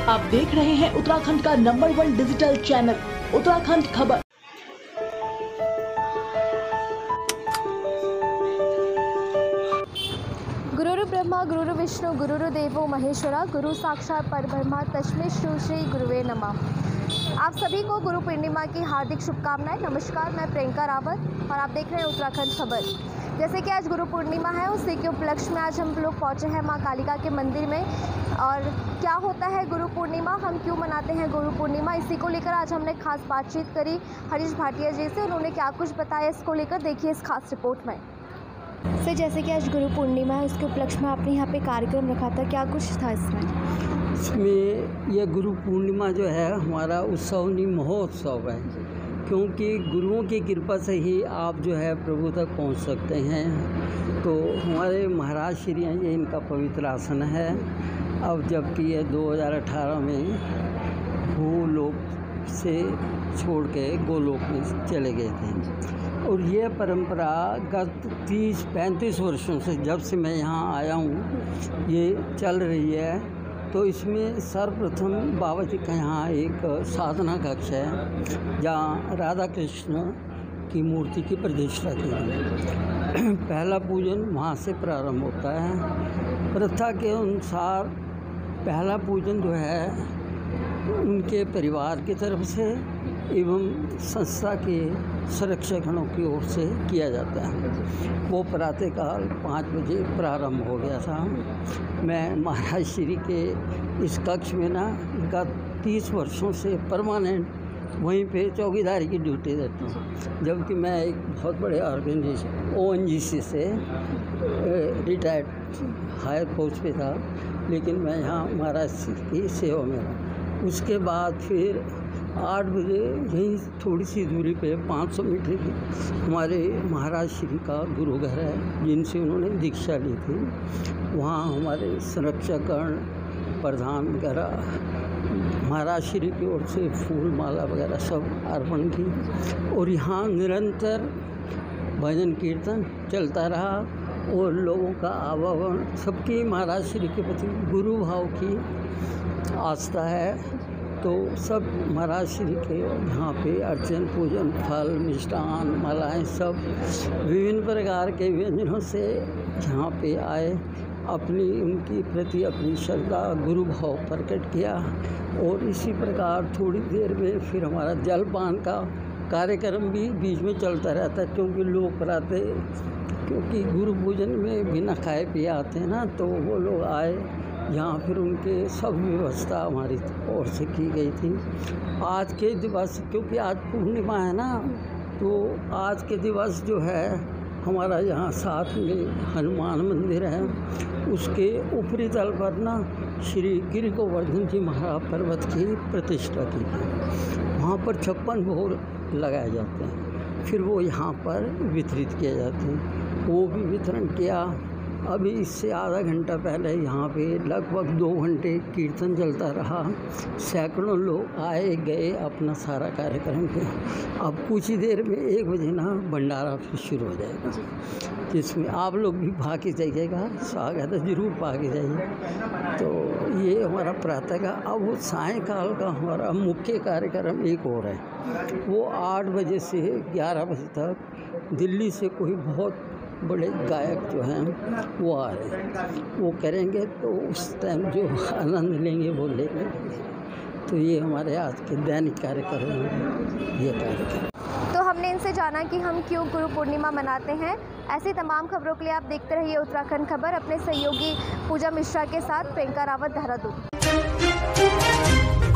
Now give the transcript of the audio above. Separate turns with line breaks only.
आप देख रहे हैं उत्तराखंड का नंबर 1 डिजिटल चैनल उत्तराखंड खबर।
गुरुर् ब्रह्मा गुरुर् विष्णु गुरुर्देवो महेश्वरा गुरु साक्षात परब्रह्मा तस्मै श्री गुरुवे नमः। आप सभी को गुरु पूर्णिमा की हार्दिक शुभकामनाएं। नमस्कार, मैं प्रियंका रावत और आप देख रहे हैं उत्तराखंड खबर। जैसे कि आज गुरु पूर्णिमा है, उसी के उपलक्ष्य में आज हम लोग पहुंचे हैं मां कालिका के मंदिर में। और क्या होता है गुरु पूर्णिमा, हम क्यों मनाते हैं गुरु पूर्णिमा, इसी को लेकर आज हमने खास बातचीत करी हरीश भाटिया जी से। उन्होंने क्या कुछ बताया इसको लेकर, देखिए इस खास रिपोर्ट में। सर, जैसे कि आज गुरु पूर्णिमा है, उसके उपलक्ष्य में आपने यहाँ पे कार्यक्रम रखा था, क्या कुछ था
इसमें यह गुरु पूर्णिमा जो है हमारा उत्सव नहीं महोत्सव है, क्योंकि गुरुओं की कृपा से ही आप जो है प्रभु तक पहुंच सकते हैं। तो हमारे महाराज श्री हैं, ये इनका पवित्र आसन है। अब जबकि ये 2018 में भूलोक से छोड़ के गोलोक में चले गए थे। और ये परंपरा गत 30-35 वर्षों से, जब से मैं यहाँ आया हूँ, ये चल रही है। तो इसमें सर्वप्रथम बाबा जी का यहाँ एक साधना कक्ष है, जहाँ राधा कृष्ण की मूर्ति की प्रतिष्ठा की है। पहला पूजन वहाँ से प्रारंभ होता है। प्रथा के अनुसार पहला पूजन जो है उनके परिवार की तरफ से एवं संस्था के सुरक्षागणों की ओर से किया जाता है। वो प्रातःकाल 5 बजे प्रारंभ हो गया था। मैं महाराज श्री के इस कक्ष में ना गत 30 वर्षों से परमानेंट वहीं पे चौकीदारी की ड्यूटी देता हूँ, जबकि मैं एक बहुत बड़े ऑर्गेनाइजेशन ONGC से रिटायर्ड हायर पोस्ट पे था, लेकिन मैं यहाँ महाराज की सेवा में रहा। उसके बाद फिर 8 बजे यहीं थोड़ी सी दूरी पे 500 मीटर की हमारे महाराज श्री का गुरु घर है, जिनसे उन्होंने दीक्षा ली थी। वहाँ हमारे संरक्षकगण प्रधान वगैरह महाराज श्री की ओर से फूल माला वगैरह सब अर्पण की। और यहाँ निरंतर भजन कीर्तन चलता रहा और लोगों का आवागमन, सबकी महाराज श्री के प्रति गुरु भाव की आस्था है। तो सब महाराज श्री के यहाँ पे अर्चन पूजन, फल मिष्टान मालाएँ सब विभिन्न प्रकार के व्यंजनों से यहाँ पे आए, अपनी उनकी प्रति अपनी श्रद्धा गुरु भाव प्रकट किया। और इसी प्रकार थोड़ी देर में फिर हमारा जलपान का कार्यक्रम भी बीच में चलता रहता है, क्योंकि लोग प्राते क्योंकि गुरु पूजन में बिना खाए पिए आते हैं ना, तो वो लोग आए यहाँ, फिर उनके सब व्यवस्था हमारी ओर से की गई थी। आज के दिवस, क्योंकि आज पूर्णिमा है ना, तो आज के दिवस जो है हमारा यहाँ साथ में हनुमान मंदिर है, उसके ऊपरी तल पर ना श्री गिरि गोवर्धन जी महाराज पर्वत की प्रतिष्ठा की है। वहाँ पर 56 भोग लगाए जाते हैं, फिर वो यहाँ पर वितरित किए जाते हैं। वो भी वितरण किया। अभी इससे आधा घंटा पहले यहाँ पे लगभग 2 घंटे कीर्तन चलता रहा। सैकड़ों लोग आए गए अपना सारा कार्यक्रम के। अब कुछ ही देर में 1 बजे ना भंडारा फिर शुरू हो जाएगा, जिसमें आप लोग भी भाग के जाइएगा, स्वागत है, जरूर भाग के जाइए। तो ये हमारा प्रातः का। अब वो सायंकाल का हमारा मुख्य कार्यक्रम एक और है, वो 8 बजे से 11 बजे तक दिल्ली से कोई बहुत बड़े गायक जो हैं वो आ रहे हैं, वो करेंगे। तो उस टाइम जो आनंद लेंगे वो लेंगे। तो ये हमारे आज के दैनिक कार्यक्रम हैं, ये कार्यक्रम।
तो हमने इनसे जाना कि हम क्यों गुरु पूर्णिमा मनाते हैं। ऐसी तमाम खबरों के लिए आप देखते रहिए उत्तराखंड खबर, अपने सहयोगी पूजा मिश्रा के साथ। प्रियंका रावत, देहरादून।